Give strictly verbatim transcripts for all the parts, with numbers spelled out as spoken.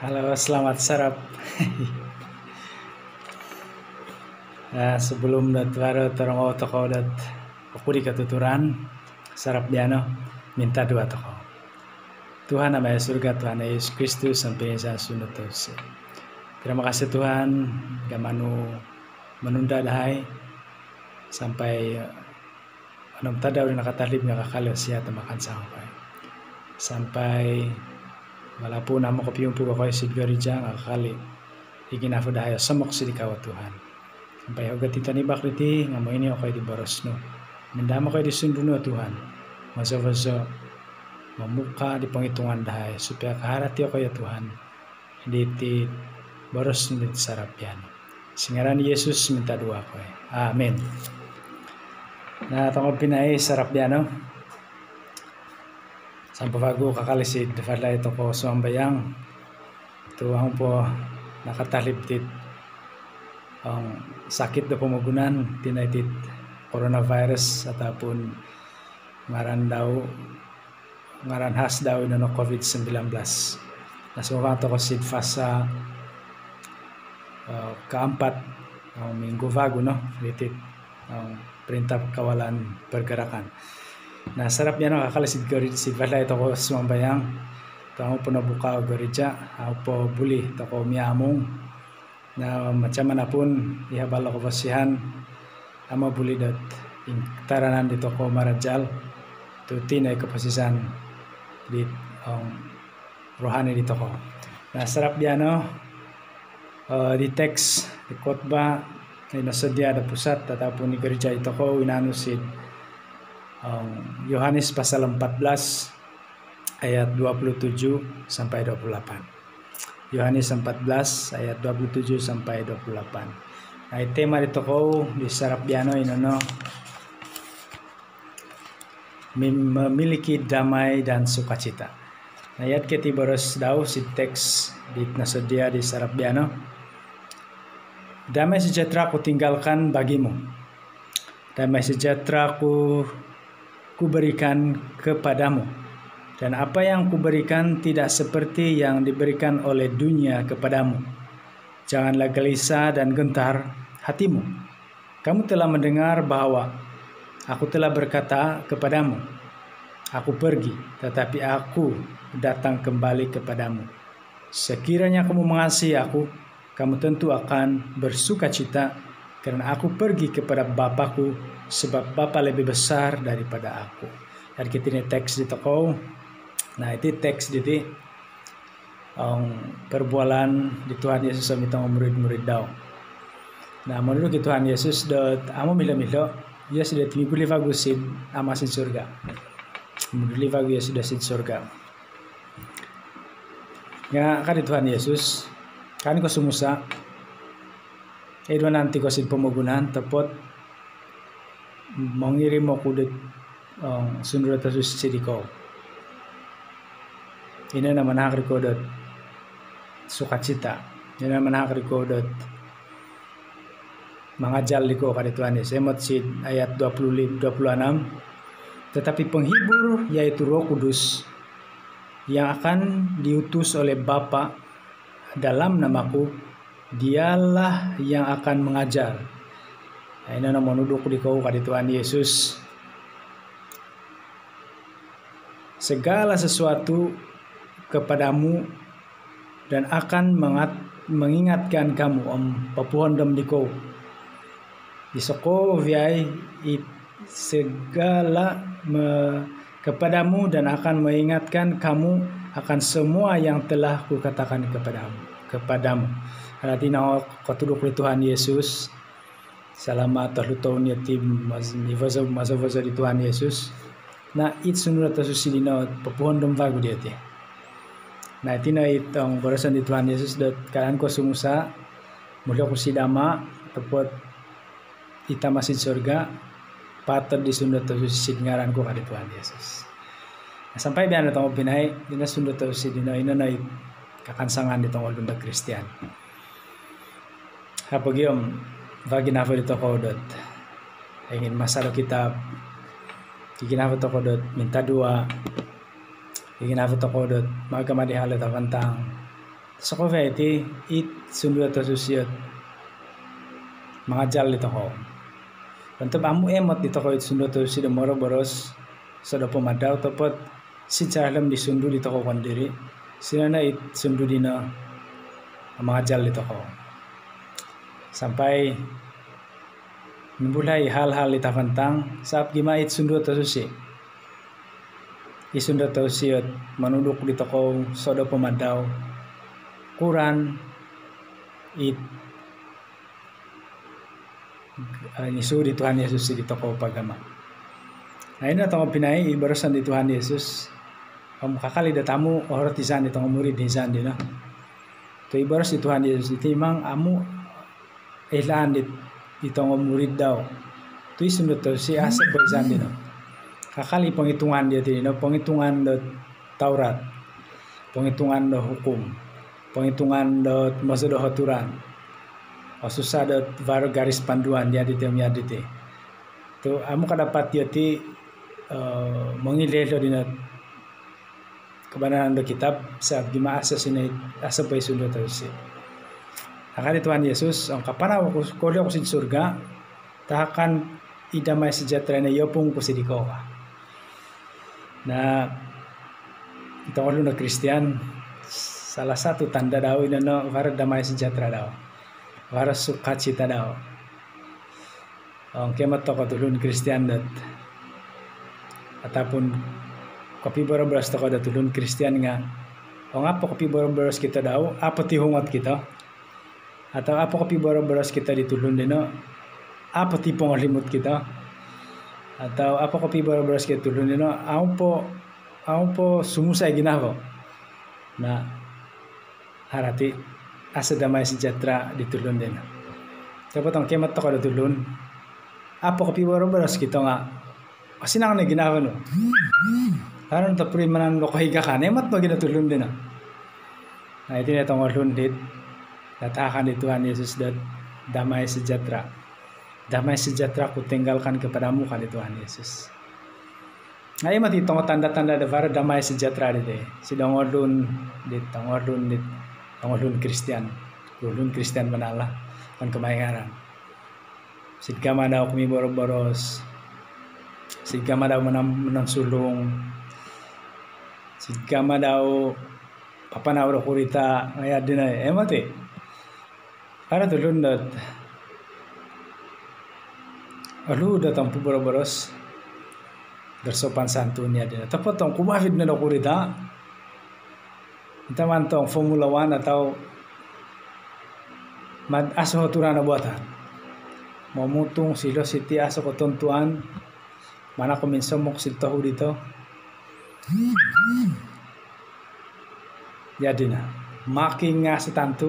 Halo, selamat sarap. Nah, sebelum dat baru terong toko dat aku di ketuturan sarap diano minta dua toko. Tuhan nama surga Tuhan Yesus Kristus sampai saya sunut terus. Terima kasih Tuhan gamanu menunda dahai sampai anam tada udah nakatalib nakakalo siya temakan sampai sampai walaupun nama kopiumpu ko si gerija ngakali ingin aku dahaya semok sedikawa Tuhan sampai aku tita ni bakriti ngamo ini ako di barosno mendama ko di sunduno Tuhan masa-masa memuka di penghitungan dahai supaya keharati ako ya Tuhan di ti baros di sarapian singaran Yesus minta doa ko amin. Nah tunggu pinai sarapiano sampai bago kakalisid falay ito ko suambayang tuwang po nakataliptit ang sakit na pamagunan tinaitit coronavirus ataupun ngaran daw ngaran has daw na no COVID nineteen. Nasuwang to ko sid fasa uh, keempat ang minggu bago no litit ang perintah kawalan pergerakan. Nah sarap niya no kakalisid si Vala ito ko sumambayang ito ako po nabuka o gereja ako po buli ito ko miyamong na macam mana pun ihabal ako pasihan ama buli dat taranan dito ko marajal tutin ay kapasisan di um, rohani dito ko. Nah sarap niya no uh, di text di khotbah ay nasadya da pusat ataupun di gereja ito ko inanusid Um, Yohanes pasal empat belas ayat dua puluh tujuh sampai dua puluh delapan. Yohanes empat belas ayat dua puluh tujuh sampai dua puluh delapan. Nah, tema dito ko di sarap diano inono memiliki damai dan sukacita. Nah, ayat ketibaros daw si teks di nasadia di sarap diano. Damai sejahtera ku tinggalkan bagimu. Damai sejahtera ku kuberikan kepadamu, dan apa yang kuberikan tidak seperti yang diberikan oleh dunia kepadamu. Janganlah gelisah dan gentar hatimu. Kamu telah mendengar bahwa aku telah berkata kepadamu, aku pergi, tetapi aku datang kembali kepadamu. Sekiranya kamu mengasihi aku, kamu tentu akan bersukacita, karena aku pergi kepada Bapakku, sebab Bapa lebih besar daripada aku. Dari kita ini teks di toko. Nah itu teks di um, perbualan di Tuhan Yesus sama kita murid-murid daw. Nah menurut Tuhan Yesus dot amo milo-milo ya sudah tiga puluh bagusin amasin surga. Menurut bagu ya sudah sin surga. Ya kan di Tuhan Yesus kan ko sumusa. Edo nanti ko sin pemagunan tepot mengirim aku det um, sundurat tasus sidiko. Ini nama nak rekodot sukacita. Ini nama nak rekodot mengajal liko pada Tuhan Yesus. Emot sid ayat dua puluh lima dua puluh enam. Tetapi penghibur yaitu Roh Kudus yang akan diutus oleh Bapa dalam namaku, dialah yang akan mengajar. Nah, ini nama nuduk di kau pada Tuhan Yesus. Segala sesuatu kepadamu dan akan mengat, mengingatkan kamu om papuhon dam di kau. Isoko viai segala me, kepadamu dan akan mengingatkan kamu akan semua yang telah kukatakan kepadamu. Kepadamu. Artinya kau Tuhan Yesus. Selama terlalu tahun ya tim masa masa di Tuhan Yesus. Nah it sunura tasusi dina papuhon dom vagu dia ti. Nah tina itong barasan di Tuhan Yesus dat kalan ko sumusa mulya ko sidama tepot ita masin surga pater di sunda tasusi ngaran ko ka di Tuhan Yesus. Nah, sampai biar natong pinay dina sunda tasusi dina ina na kakansangan di tongol bunda Kristian. Hapagyom bagi nafas itu kodot ingin masalah kitab ingin nafas itu kodot minta dua ingin nafas itu kodot maga madihalat tentang Sokove iti it sundu atau susiot mangajal di toko. Untuk amu emot di toko it sundu atau susiot moro boros sodo pemadau topot si cahalem di sundu di toko kondiri sinana it sundu dina mangajal di toko. Sampai memulai hal-hal ita fantang saat gima it sundu atau susi. Isundu atau susiot manuduk di toko sodo pemadau. Quran it uh, nisu di Tuhan Yesus di toko pagama. Nah ini atau pinai ibarasan di Tuhan Yesus. Kamu kakali datamu orang tisan di toko murid di sana dina. Tu ibaras di Tuhan Yesus itu imang amu elan di di toko murid daw. Tu isundu tu si asa boizan dina. Kakali penghitungan dia dina, penghitungan do Taurat, penghitungan do hukum. Penghitungan dot masa do aturan, o susah dot baru garis panduan dia di temia di te. Tu amu kadapat dia ti uh, mengilih do dina kebenaran do kitab saat gima asas ini asa pai sundu terus. Akan Tuhan Yesus ang kapana ko kolyo ko sa surga tahakan idamay sejahtera na yopong ko sa dikowa. Na ito ko na Kristiyan. Salah satu tanda daw ina no para damai sejahtera daw. Para sukacita daw. Ang kemat to katulun Kristiyan dat. Ataupun kopi boros to kada tulun Kristiyan nga. O nga po kopi boros kita daw, apa ti hungot kita? Atau apa kopi boros kita ditulun dino? Apa ti pangalimot kita? Atau apa kopi boros kita tulun dino? Ako po ako po sumusay ginako. Na harati asa damai sejahtera ditulun din. Dapat ang kemat to kada tulun. Apo kapi boros kita nga. Kasi nang naginawa no. Karon ta pri manan lo kahiga kan emat mo ginatulun din. Nah itu na tong lundit. Datakan di Tuhan Yesus dan damai sejahtera. Damai sejahtera ku tinggalkan kepadamu kan di Tuhan Yesus. Nah emat itong tanda-tanda da para damai sejahtera dite. Sidang ordun dit tong ordun dit Tangolun Kristiyan, Tangolun Kristiyan manala, kan kemayaran. Sidgama daw kumi boros, sidgama daw menang menang sulung, sidgama daw papanaw daw kurita, ngaya din ay emate. Para tulun dat, alu datang pu boros, bersopan santun niya din. Tapos tong kumafid na daw kurita. Ita man tong Formula one atau mad aso aturan na buatan. Mamutong silo siti aso ko tuntuan. Mana ko minsan mok siltaho dito. Jadi na. Making nga sa tanto.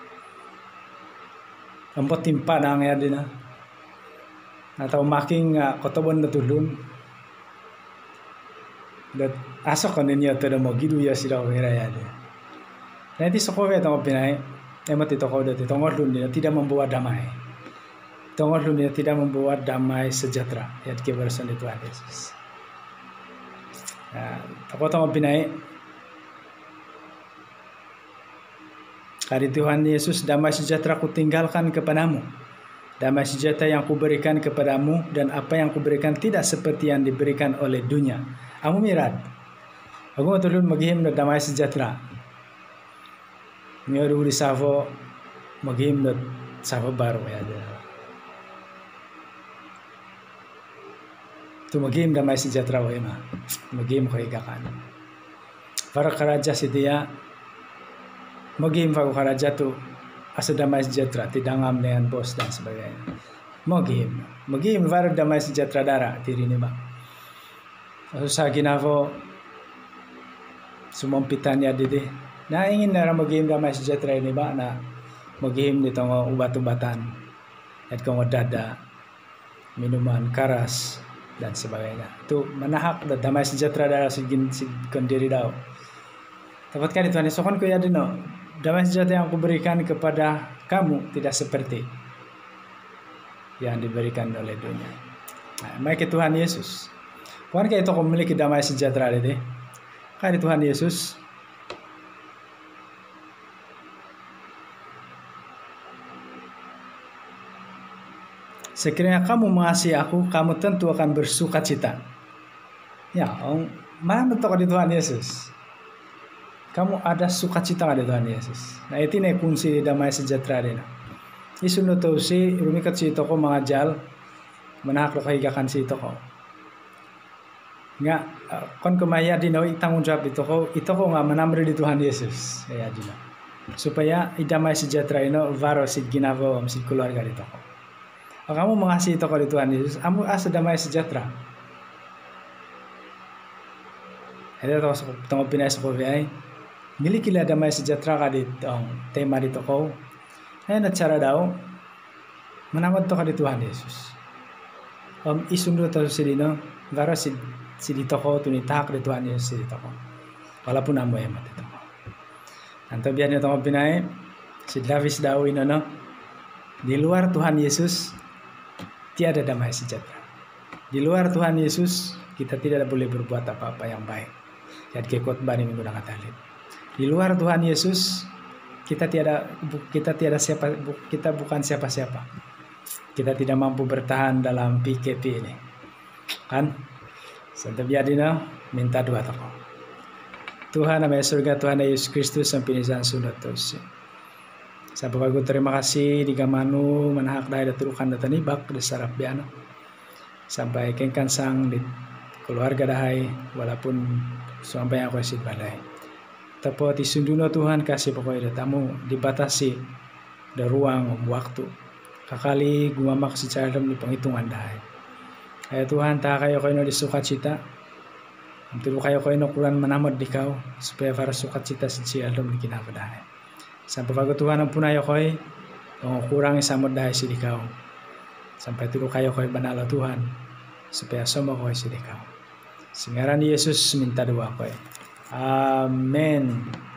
Ambot timpa na nga din na. Atau making nga kotobon na tulun. Dat aso ko ninyo ito na mo giduya sila ko hiraya din. Nanti sokowe tong pinay emat ito ko dati tong ordun dia tidak membawa damai. Tong ordun dia tidak membawa damai sejahtera. Yat kebersan itu Tuhan Yesus. Nah, tako tong pinay kari Tuhan Yesus damai sejahtera ku tinggalkan kepadamu. Damai sejahtera yang kuberikan kepadamu dan apa yang kuberikan tidak seperti yang diberikan oleh dunia. Amu mirad. Aku matulun maghim na damai sejahtera. Ngayon uri savo maghim na savo baru ya. Tu maghim damai sejahtera wa ima. Maghim ko higakan. Para karaja si dia maghim fa karaja tu asa damai sejahtera tidangam dengan bos dan sebagainya. Maghim, maghim para damai sejahtera dara tiri ni ba. Sa ginavo sumampitannya didi. Na ingin na maghim damai sejahtera ini ba na maghim nito nga ubat-ubatan at kung dada minuman karas dan sebagainya. Itu manahak da damai sejahtera dara sigin sig kondiri daw. Dapat kan Tuhan Yesus kan ko ya dino. Damai sejahtera yang kuberikan kepada kamu tidak seperti yang diberikan oleh dunia. Nah, maka Tuhan Yesus. Kuan kayak itu memiliki damai sejahtera deh. Kan Tuhan Yesus sekiranya kamu mengasihi aku, kamu tentu akan bersuka cita. Ya, om, mana betul di Tuhan Yesus? Kamu ada sukacita di Tuhan Yesus. Nah itu nih kunci damai sejahtera dina. Isu no tahu si rumikat si toko mengajal, menak lo kahigakan si toko. Nggak, kon kemaya dina tanggung jawab di toko, itu kok nggak menamri di Tuhan Yesus. Ya dina. Supaya damai sejahtera ini varo si ginavo om si keluarga di toko. Kalau kamu mengasihi toko di Tuhan Yesus, kamu asa damai sejahtera. Ada toko toko pinai sekolah. Milikilah damai sejahtera di um, tema di toko. Nah cara daw menamad toko di Tuhan Yesus. Om isundo tahu sedino, varo si si di toko tu ni tahak di Tuhan Yesus di toko. Walaupun amo emat di toko. Nanti biar ni toko pinai si Davis daw inono di luar Tuhan Yesus tiada damai sejahtera. Di luar Tuhan Yesus kita tidak boleh berbuat apa-apa yang baik. Jadi kekot bani menggunakan talib. Di luar Tuhan Yesus kita tiada kita tiada siapa kita bukan siapa-siapa. Kita tidak mampu bertahan dalam P K P ini. Kan? Santa biadina minta doa toko. Tuhan nama surga Tuhan Yesus Kristus sampai nisan sunat terus. Sahabat aku terima kasih di gamanu manahak daya daturukan data nibak di sarap biano. Sampai kengkan sang di keluarga dahai walaupun sampai aku asyik badai. Tapi disunduno Tuhan kasih pokoknya datamu dibatasi ada ruang waktu. Kakali gua mak secara dalam di penghitungan dahai. Ayah Tuhan tak kayo kayo di sukacita. Untuk kayo kayo kuran menamad di kau supaya para sukacita secara dalam di kinapa dahai. Sampai pagi Tuhan ampun ayo kayo ang kurang samad dahai si di kau. Sampai tulu kayo kayo banala Tuhan supaya semua kayo si di kau. Singaran Yesus minta doa kayo. Amen.